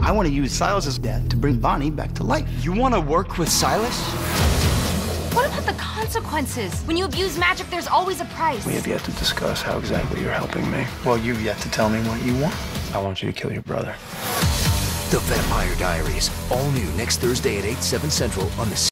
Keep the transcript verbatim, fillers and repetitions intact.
I want to use Silas's dad to bring Bonnie back to life. You want to work with Silas? What about the consequences? When you abuse magic, there's always a price. We have yet to discuss how exactly you're helping me. Well, you've yet to tell me what you want. I want you to kill your brother. The Vampire Diaries, all new next Thursday at eight, seven Central on the